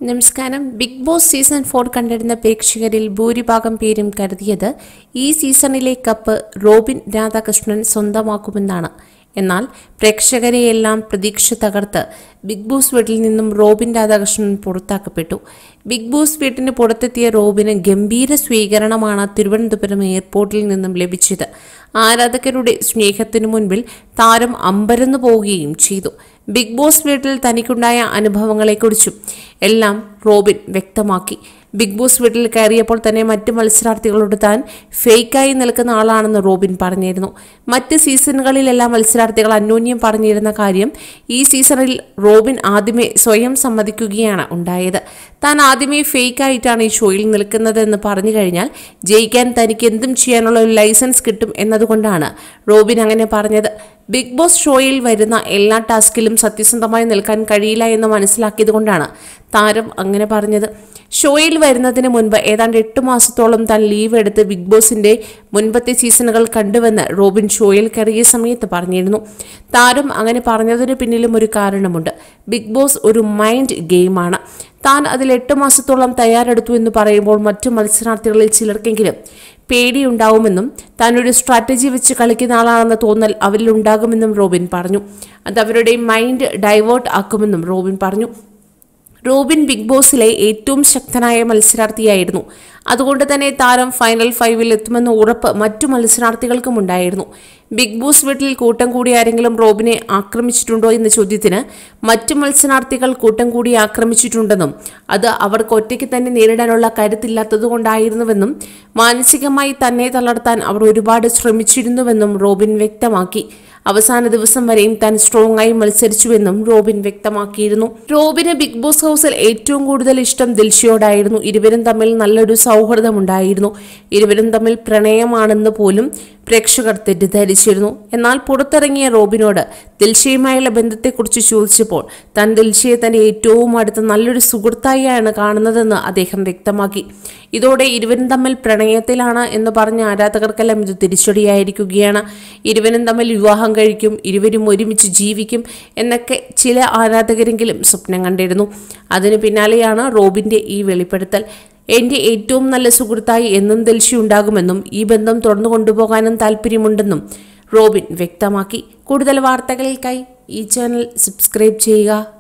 നമസ്കാരം. Big boss season 4 കണ്ടിരുന്ന പ്രേക്ഷകരിൽ ഭൂരിഭാഗം പേരും കരുതിയത് ഈ സീസണിലെ കപ്പ് റോബിൻ രാധാകൃഷ്ണൻ സ്വന്തമാക്കുമെന്നാണ്. എന്നാൽ പ്രേക്ഷകരെയെല്ലാം പ്രതീക്ഷ തകർത്ത് ബിഗ് ബോസ് വീട്ടിൽ നിന്നും റോബിൻ രാധാകൃഷ്ണൻ പുറത്താക്കപ്പെട്ടു. ബിഗ് ബോസ് വീട്ടിന് പുറത്തെത്തിയ റോബിന് ഗംഭീര സ്വീകരണമാണ് തിരുവനന്തപുരം എയർപോർട്ടിൽ നിന്നും ലഭിച്ചത്. ആരാധകരുടെ സ്നേഹത്തിനു മുൻപിൽ താരം അമ്പരന്നു പോവുകയും ചെയ്തു. ബിഗ് ബോസ് വീട്ടിൽ തനിക്കുണ്ടായ അനുഭവങ്ങളെക്കുറിച്ചും എല്ലാം റോബിൻ വ്യക്തമാക്കി. ബിഗ് ബോസ് വീട്ടിൽ കയറിയപ്പോൾ തന്നെ മറ്റ് മത്സരാർത്ഥികളോട് താൻ ഫേക്കായി നിൽക്കുന്ന ആളാണെന്ന് റോബിൻ പറഞ്ഞിരുന്നു. മറ്റ് സീസണുകളിലെല്ലാം മത്സരാർത്ഥികൾ അന്യോന്യം പറഞ്ഞിരുന്ന കാര്യം ഈ സീസണിൽ റോബിൻ ആദ്യമേ സ്വയം സമ്മതിക്കുകയാണ് ഉണ്ടായത്. താൻ ആദ്യമേ ഫേക്കായിട്ടാണ് ഈ ഷോയിൽ നിൽക്കുന്നതെന്ന് പറഞ്ഞു കഴിഞ്ഞാൽ ജയിക്കാൻ തനിക്ക് എന്തും ചെയ്യാനുള്ള ഒരു ലൈസൻസ് കിട്ടും എന്നതുകൊണ്ടാണ് റോബിൻ അങ്ങനെ പറഞ്ഞത്. ബിഗ് ബോസ് ഷോയിൽ വരുന്ന എല്ലാ ടാസ്കിലും സത്യസന്ധമായി നിൽക്കാൻ കഴിയില്ല എന്ന് മനസ്സിലാക്കിയത് കൊണ്ടാണ് താരം അങ്ങനെ പറഞ്ഞത്. ഷോയിൽ വരുന്നതിന് മുൻപ് ഏതാണ്ട് 8 മാസത്തോളം താൻ ലീവ് എടുത്ത് ബിഗ് ബോസിന്റെ മുൻപത്തെ സീസണുകൾ കണ്ടുവെന്ന് റോബിൻ ഷോയിൽ കയറിയ സമയത്ത് പറഞ്ഞിരുന്നു. താരം അങ്ങനെ പറഞ്ഞതിന് പിന്നിലും ഒരു കാരണമുണ്ട്. ബിഗ് ബോസ് ഒരു മൈൻഡ് ഗെയിമാണ്. താൻ അതിൽ 8 മാസത്തോളം തയ്യാറെടുത്തു എന്ന് പറയുമ്പോൾ മറ്റു മത്സരാർത്ഥികളിൽ ചിലർക്കെങ്കിലും പേടിയുണ്ടാവുമെന്നും താൻ ഒരു സ്ട്രാറ്റജി വെച്ച് കളിക്കുന്ന ആളാണെന്ന തോന്നൽ അവരിൽ ഉണ്ടാകുമെന്നും റോബിൻ പറഞ്ഞു. അത് അവരുടെ മൈൻഡ് ഡൈവേർട്ട് ആക്കുമെന്നും റോബിൻ പറഞ്ഞു. റോബിൻ ബിഗ് ബോസിലെ ഏറ്റവും ശക്തനായ മത്സരാർത്ഥിയായിരുന്നു. അതുകൊണ്ട് തന്നെ താരം ഫൈനൽ 5-ൽ എത്തുമെന്ന ഉറപ്പ് മറ്റു മത്സരാർത്ഥികൾക്കും ഉണ്ടായിരുന്നു. ബിഗ് ബോസ് വീട്ടിൽ കൂട്ടം കൂടി ആരെങ്കിലും റോബിനെ ആക്രമിച്ചിട്ടുണ്ടോ എന്ന ചോദ്യത്തിന് മറ്റു മത്സരാർത്ഥികൾ കൂട്ടം കൂടി ആക്രമിച്ചിട്ടുണ്ടെന്നും അത് അവർക്ക് ഒറ്റയ്ക്ക് തന്നെ നേരിടാനുള്ള കരുത്തില്ലാത്തതുകൊണ്ടായിരുന്നുവെന്നും മാനസികമായി തന്നെ തളർത്താൻ അവർ ഒരുപാട് ശ്രമിച്ചിരുന്നുവെന്നും റോബിൻ വ്യക്തമാക്കി. അവസാന ദിവസം വരെയും താൻ സ്ട്രോങ് ആയി മത്സരിച്ചുവെന്നും റോബിൻ വ്യക്തമാക്കിയിരുന്നു. റോബിന് ബിഗ് ബോസ് ഹൗസിൽ ഏറ്റവും കൂടുതൽ ഇഷ്ടം ദിൽഷയോടായിരുന്നു. ഇരുവരും തമ്മിൽ നല്ലൊരു സൗഹൃദമുണ്ടായിരുന്നു. ഇരുവരും തമ്മിൽ പ്രണയമാണെന്ന് പോലും പ്രേക്ഷകർ തെറ്റിദ്ധരിച്ചിരുന്നു. എന്നാൽ പുറത്തിറങ്ങിയ റോബിനോട് ദിൽഷയുമായുള്ള ബന്ധത്തെക്കുറിച്ച് ചോദിച്ചപ്പോൾ താൻ ദിൽഷയെ തന്റെ ഏറ്റവും അടുത്ത നല്ലൊരു സുഹൃത്തായാണ് കാണുന്നതെന്ന് അദ്ദേഹം വ്യക്തമാക്കി. ഇതോടെ ഇരുവരും തമ്മിൽ പ്രണയത്തിലാണ് എന്ന് പറഞ്ഞ ആരാധകർക്കെല്ലാം ഇത് തിരിച്ചടിയായിരിക്കുകയാണ്. ഇരുവരും തമ്മിൽ വിവാഹം കഴിക്കും, ഇരുവരും ഒരുമിച്ച് ജീവിക്കും എന്നൊക്കെ ചില ആരാധകരെങ്കിലും സ്വപ്നം കണ്ടിരുന്നു. അതിനു പിന്നാലെയാണ് റോബിന്റെ ഈ വെളിപ്പെടുത്തൽ. എന്റെ ഏറ്റവും നല്ല സുഹൃത്തായി എന്നും ദിൽഷ ഉണ്ടാകുമെന്നും ഈ ബന്ധം തുടർന്നു കൊണ്ടുപോകാനും താല്പര്യമുണ്ടെന്നും റോബിൻ വ്യക്തമാക്കി. കൂടുതൽ വാർത്തകൾക്കായി ഈ ചാനൽ സബ്സ്ക്രൈബ് ചെയ്യുക.